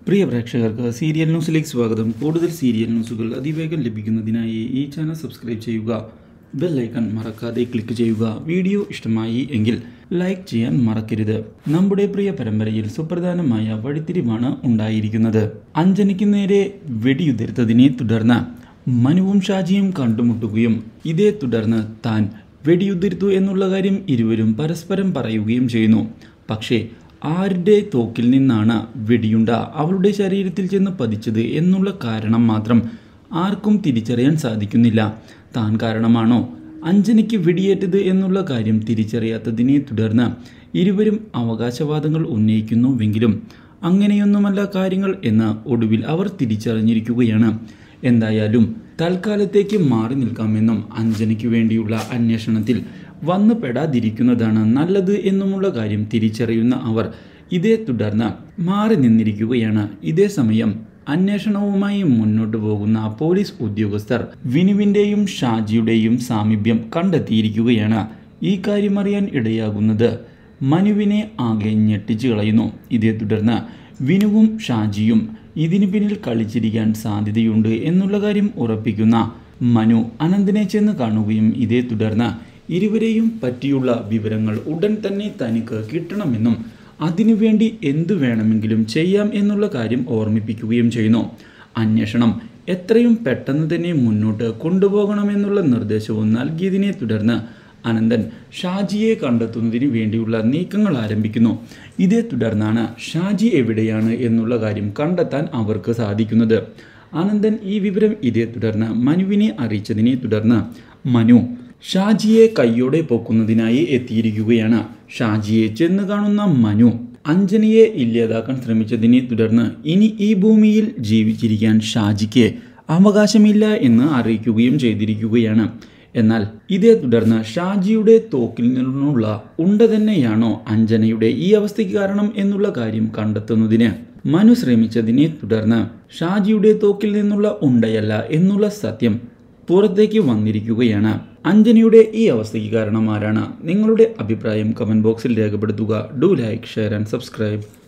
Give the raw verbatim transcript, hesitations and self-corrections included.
പ്രിയ പ്രേക്ഷകർക്ക് സീരിയൽ ന്യൂസിലേക്ക് സ്വാഗതം. കൂടുതൽ സീരിയൽ ന്യൂസുകൾ അതിവേഗം ലഭിക്കുന്നതിനായി ഈ ചാനൽ സബ്സ്ക്രൈബ് ചെയ്യുക. ബെൽ ഐക്കൺ മറക്കാതെ ക്ലിക്ക് ചെയ്യുക. വീഡിയോ ഇഷ്ടമായി എങ്കിൽ ലൈക്ക് ചെയ്യാൻ മറക്കരുത്. നമ്മുടെ പ്രിയ പരമ്പരയിൽ സുപ്രധാനമായ വഴിത്തിരിവാണ് ഉണ്ടായിരിക്കുന്നത്. അഞ്ജനയ്ക്ക് നേരെ വെടിയുതിർത്തതിനെ തുടർന്ന് മനുവും ഷാജിയും കണ്ടുമുട്ടുകയും ഇതേ തുടർന്ന് താൻ വെടിയുതിർത്തു എന്നുള്ള കാര്യം ഇരുവരും പരസ്പരം പറയുകയും ചെയ്യുന്നു. പക്ഷേ ആരുടെ തോക്കിൽ നിന്നാണ് വെടിയുണ്ട അവളുടെ ശരീരത്തിൽ ചെന്ന് പതിച്ചത് എന്നുള്ള കാരണം മാത്രം ആർക്കും തിരിച്ചറിയാൻ സാധിക്കുന്നില്ല. താൻ കാരണമാണോ അഞ്ജനയ്ക്ക് വെടിയേറ്റത് എന്നുള്ള കാര്യം തിരിച്ചറിയാത്തതിനെ തുടർന്ന് ഇരുവരും അവകാശവാദങ്ങൾ ഉന്നയിക്കുന്നുവെങ്കിലും അങ്ങനെയൊന്നുമല്ല കാര്യങ്ങൾ എന്ന് ഒടുവിൽ അവർ തിരിച്ചറിഞ്ഞിരിക്കുകയാണ്. എന്തായാലും തൽക്കാലത്തേക്ക് മാറി നിൽക്കാമെന്നും അഞ്ജനയ്ക്ക് വേണ്ടിയുള്ള അന്വേഷണത്തിൽ വന്നു പെടാതിരിക്കുന്നതാണ് നല്ലത് എന്നുമുള്ള കാര്യം തിരിച്ചറിയുന്ന അവർ ഇതേ തുടർന്ന് മാറി നിന്നിരിക്കുകയാണ്. ഇതേ സമയം അന്വേഷണവുമായി മുന്നോട്ടു പോകുന്ന പോലീസ് ഉദ്യോഗസ്ഥർ വിനുവിൻ്റെയും ഷാജിയുടെയും സാമീപ്യം കണ്ടെത്തിയിരിക്കുകയാണ്. ഈ കാര്യം അറിയാൻ ഇടയാകുന്നത് മനുവിനെ ആകെ ഞെട്ടിച്ചു കളയുന്നു. ഇതേ തുടർന്ന് വിനുവും ഷാജിയും ഇതിനു പിന്നിൽ കളിച്ചിരിക്കാൻ സാധ്യതയുണ്ട് എന്നുള്ള കാര്യം ഉറപ്പിക്കുന്ന മനു അനന്തനെ ചെന്ന് കാണുകയും ഇതേ തുടർന്ന് ഇരുവരെയും പറ്റിയുള്ള വിവരങ്ങൾ ഉടൻ തന്നെ തനിക്ക് കിട്ടണമെന്നും അതിനുവേണ്ടി എന്തു വേണമെങ്കിലും ചെയ്യാം എന്നുള്ള കാര്യം ഓർമ്മിപ്പിക്കുകയും ചെയ്യുന്നു. അന്വേഷണം എത്രയും പെട്ടെന്ന് തന്നെ മുന്നോട്ട് കൊണ്ടുപോകണമെന്നുള്ള നിർദ്ദേശവും നൽകിയതിനെ തുടർന്ന് അനന്തൻ ഷാജിയെ കണ്ടെത്തുന്നതിന് വേണ്ടിയുള്ള നീക്കങ്ങൾ ആരംഭിക്കുന്നു. ഇതേ തുടർന്നാണ് ഷാജി എവിടെയാണ് എന്നുള്ള കാര്യം കണ്ടെത്താൻ അവർക്ക് സാധിക്കുന്നത്. അനന്തൻ ഈ വിവരം ഇതേ തുടർന്ന് മനുവിനെ അറിയിച്ചതിനെ തുടർന്ന് മനു ഷാജിയെ കൈയോടെ പൊക്കുന്നതിനായി എത്തിയിരിക്കുകയാണ്. ഷാജിയെ ചെന്ന് കാണുന്ന മനു അഞ്ജനയെ ഇല്ലാതാക്കാൻ ശ്രമിച്ചതിനെ തുടർന്ന് ഇനി ഈ ഭൂമിയിൽ ജീവിച്ചിരിക്കാൻ ഷാജിക്ക് അവകാശമില്ല എന്ന് അറിയിക്കുകയും ചെയ്തിരിക്കുകയാണ്. എന്നാൽ ഇതേ തുടർന്ന് ഷാജിയുടെ തോക്കിൽ നിന്നുള്ള ഉണ്ട തന്നെയാണോ അഞ്ജനയുടെ ഈ അവസ്ഥയ്ക്ക് കാരണം എന്നുള്ള കാര്യം കണ്ടെത്തുന്നതിന് മനു ശ്രമിച്ചതിനെ തുടർന്ന് ഷാജിയുടെ തോക്കിൽ നിന്നുള്ള ഉണ്ടയല്ല എന്നുള്ള സത്യം പുറത്തേക്ക് വന്നിരിക്കുകയാണ്. അഞ്ജനയുടെ ഈ അവസ്ഥയ്ക്ക് കാരണം ആരാണ്? നിങ്ങളുടെ അഭിപ്രായം കമന്റ് ബോക്സിൽ രേഖപ്പെടുത്തുക. Do like, share and subscribe.